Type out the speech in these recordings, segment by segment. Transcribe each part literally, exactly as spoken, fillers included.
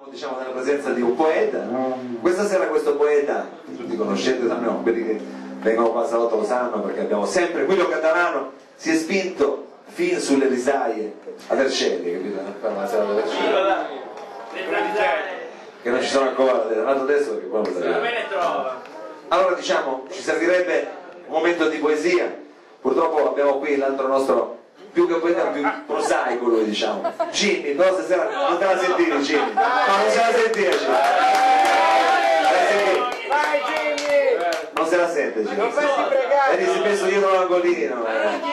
Diciamo nella presenza di un poeta. Questa sera questo poeta, tutti conoscete, no, quelli che vengono qua a Salotto lo sanno, perché abbiamo sempre Guido Catalano, si è spinto fin sulle risaie a Vercelli, capito? Per una sera da Vercelli. Che non ci sono ancora, è andato adesso perché qua lo secondo me ne trova. Allora diciamo, ci servirebbe un momento di poesia. Purtroppo abbiamo qui l'altro nostro, più che poeta, più prosaico lui, diciamo. Jimmy, però stasera non te la sentire Jimmy. No, non se la sentire Jimmy. Vai Jimmy! Non se la sente Jimmy. Non farti pregare! E si è messo dietro l'angolino.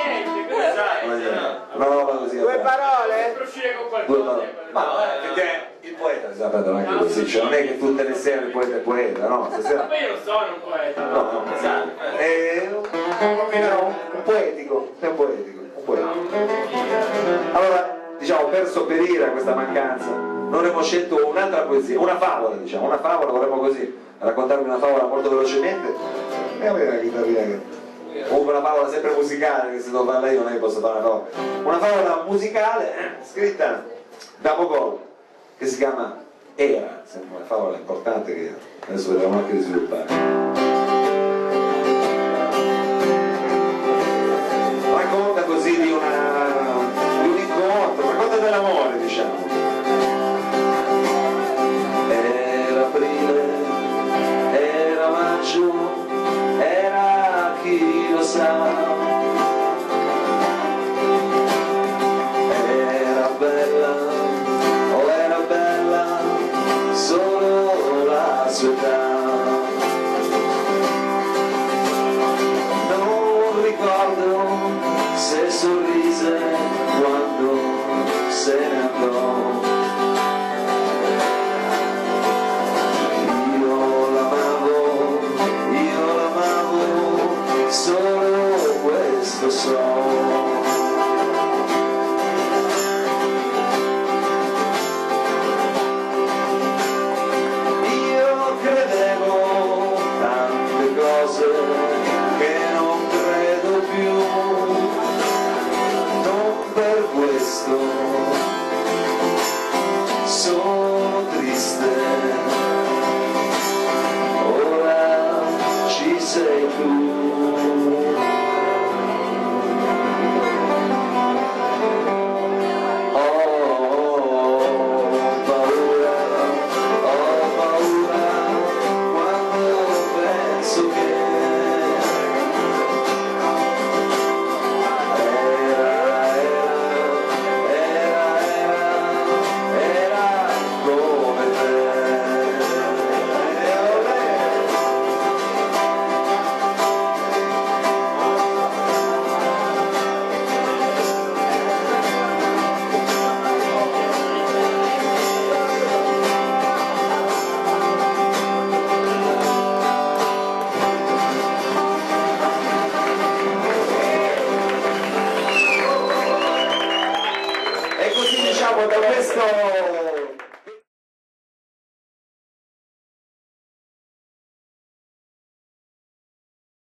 Una roba così. Due parole? Due parole. Ma perché il poeta si sa prendere anche così, cioè non è che tutte le sere il poeta è poeta, no? Stasera... Ma io non sono un poeta. No, no, è un, un poetico, è un poetico, un poetico. Allora, diciamo, per sopperire a questa mancanza, non abbiamo scelto un'altra poesia, una favola, diciamo, una favola, vorremmo così raccontarvi una favola molto velocemente. E avere la chitarrina che... Comunque una favola sempre musicale, che se devo farla io non è che posso fare una favola. Una favola musicale scritta da Mogol, che si chiama Era, sembra una favola importante che adesso vedremo anche di sviluppare. Racconta così di, una, di un incontro, racconta dell'amore, diciamo. Era aprile, era maggio, era chi lo sa. Era bella, o era bella solo la sua età. Non ricordo se sorrise quando se ne andò. Io l'amavo, io l'amavo, solo questo so. Che non credo più, non per questo sono triste, ora ci sei tu. Da questo